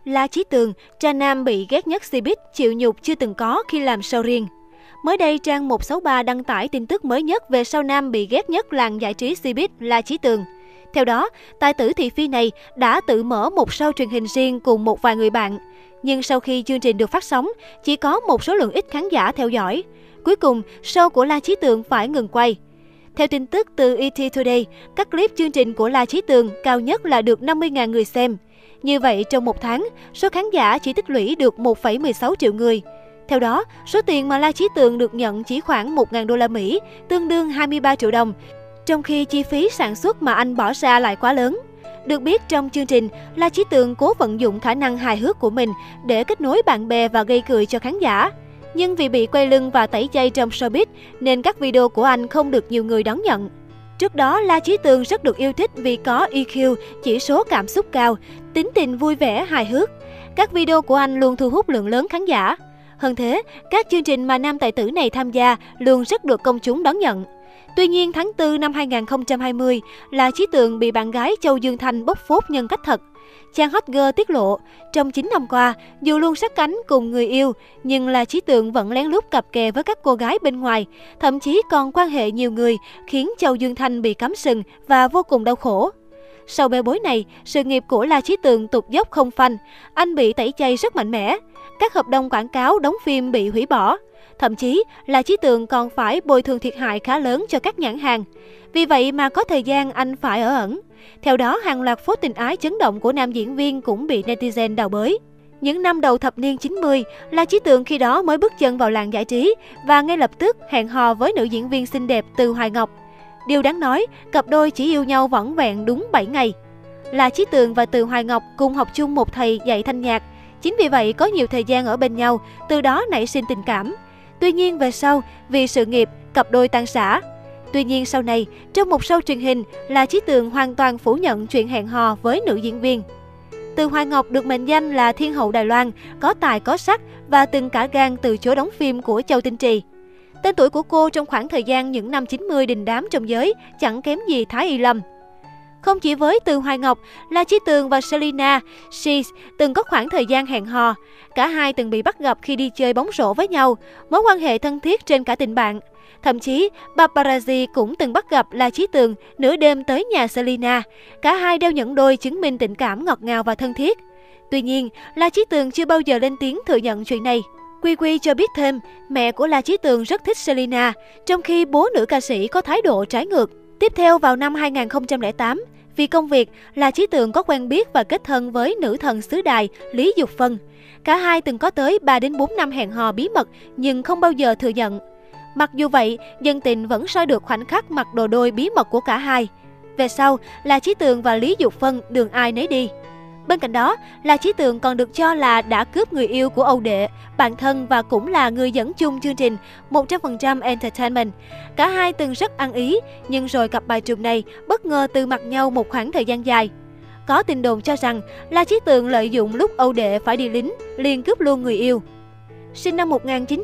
La Chí Tường, trai nam bị ghét nhất Cbiz, chịu nhục chưa từng có khi làm show riêng. Mới đây, trang 163 đăng tải tin tức mới nhất về sao nam bị ghét nhất làng giải trí Cbiz, La Chí Tường. Theo đó, tài tử thị phi này đã tự mở một show truyền hình riêng cùng một vài người bạn. Nhưng sau khi chương trình được phát sóng, chỉ có một số lượng ít khán giả theo dõi. Cuối cùng, show của La Chí Tường phải ngừng quay. Theo tin tức từ ET Today, các clip chương trình của La Chí Tường cao nhất là được 50.000 người xem. Như vậy, trong một tháng, số khán giả chỉ tích lũy được 1,16 triệu người. Theo đó, số tiền mà La Chí Tường được nhận chỉ khoảng 1.000 đô la Mỹ, tương đương 23 triệu đồng, trong khi chi phí sản xuất mà anh bỏ ra lại quá lớn. Được biết, trong chương trình, La Chí Tường cố vận dụng khả năng hài hước của mình để kết nối bạn bè và gây cười cho khán giả. Nhưng vì bị quay lưng và tẩy chay trong showbiz, nên các video của anh không được nhiều người đón nhận. Trước đó, La Chí Tường rất được yêu thích vì có EQ, chỉ số cảm xúc cao, tính tình vui vẻ, hài hước. Các video của anh luôn thu hút lượng lớn khán giả. Hơn thế, các chương trình mà nam tài tử này tham gia luôn rất được công chúng đón nhận. Tuy nhiên, tháng 4 năm 2020, La Chí Tường bị bạn gái Châu Dương Thanh bóc phốt nhân cách thật. Trang Hot Girl tiết lộ, trong 9 năm qua, dù luôn sát cánh cùng người yêu, nhưng La Chí Tường vẫn lén lút cặp kè với các cô gái bên ngoài, thậm chí còn quan hệ nhiều người, khiến Châu Dương Thanh bị cắm sừng và vô cùng đau khổ. Sau bê bối này, sự nghiệp của La Chí Tường tụt dốc không phanh, anh bị tẩy chay rất mạnh mẽ. Các hợp đồng quảng cáo, đóng phim bị hủy bỏ. Thậm chí, La Chí Tường còn phải bồi thường thiệt hại khá lớn cho các nhãn hàng. Vì vậy mà có thời gian anh phải ở ẩn. Theo đó, hàng loạt phốt tình ái chấn động của nam diễn viên cũng bị netizen đào bới. Những năm đầu thập niên 90, La Chí Tường khi đó mới bước chân vào làng giải trí và ngay lập tức hẹn hò với nữ diễn viên xinh đẹp Từ Hoài Ngọc. Điều đáng nói, cặp đôi chỉ yêu nhau vỏn vẹn đúng 7 ngày. La Chí Tường và Từ Hoài Ngọc cùng học chung một thầy dạy thanh nhạc. Chính vì vậy có nhiều thời gian ở bên nhau, từ đó nảy sinh tình cảm. Tuy nhiên về sau, vì sự nghiệp, cặp đôi tan rã. Tuy nhiên sau này, trong một show truyền hình, La Chí Tường hoàn toàn phủ nhận chuyện hẹn hò với nữ diễn viên. Từ Hoài Ngọc được mệnh danh là thiên hậu Đài Loan, có tài có sắc và từng cả gan từ chối đóng phim của Châu Tinh Trì. Tên tuổi của cô trong khoảng thời gian những năm 90 đình đám trong giới chẳng kém gì Thái Y Lâm. Không chỉ với Từ Hoài Ngọc, La Chí Tường và Selina Shears từng có khoảng thời gian hẹn hò. Cả hai từng bị bắt gặp khi đi chơi bóng rổ với nhau, mối quan hệ thân thiết trên cả tình bạn. Thậm chí, paparazzi cũng từng bắt gặp La Chí Tường nửa đêm tới nhà Selina. Cả hai đeo nhẫn đôi chứng minh tình cảm ngọt ngào và thân thiết. Tuy nhiên, La Chí Tường chưa bao giờ lên tiếng thừa nhận chuyện này. Quy cho biết thêm, mẹ của La Chí Tường rất thích Selina, trong khi bố nữ ca sĩ có thái độ trái ngược. Tiếp theo vào năm 2008, vì công việc, La Chí Tường có quen biết và kết thân với nữ thần xứ Đài Lý Dục Phân. Cả hai từng có tới 3 đến 4 năm hẹn hò bí mật nhưng không bao giờ thừa nhận. Mặc dù vậy, dân tình vẫn soi được khoảnh khắc mặc đồ đôi bí mật của cả hai. Về sau, La Chí Tường và Lý Dục Phân đường ai nấy đi. Bên cạnh đó, La Chí Tường còn được cho là đã cướp người yêu của Âu Đệ, bạn thân và cũng là người dẫn chung chương trình 100% Entertainment. Cả hai từng rất ăn ý, nhưng rồi cặp bài trùng này bất ngờ từ mặt nhau một khoảng thời gian dài. Có tin đồn cho rằng La Chí Tường lợi dụng lúc Âu Đệ phải đi lính, liền cướp luôn người yêu. Sinh năm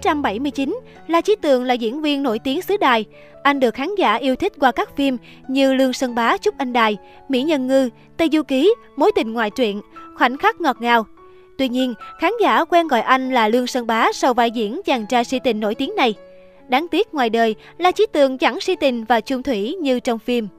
1979, La Chí Tường là diễn viên nổi tiếng xứ Đài. Anh được khán giả yêu thích qua các phim như Lương Sơn Bá Trúc Anh Đài, Mỹ Nhân Ngư, Tây Du Ký, Mối tình ngoại truyện, Khoảnh khắc ngọt ngào. Tuy nhiên, khán giả quen gọi anh là Lương Sơn Bá sau vai diễn chàng trai si tình nổi tiếng này. Đáng tiếc ngoài đời, La Chí Tường chẳng si tình và chung thủy như trong phim.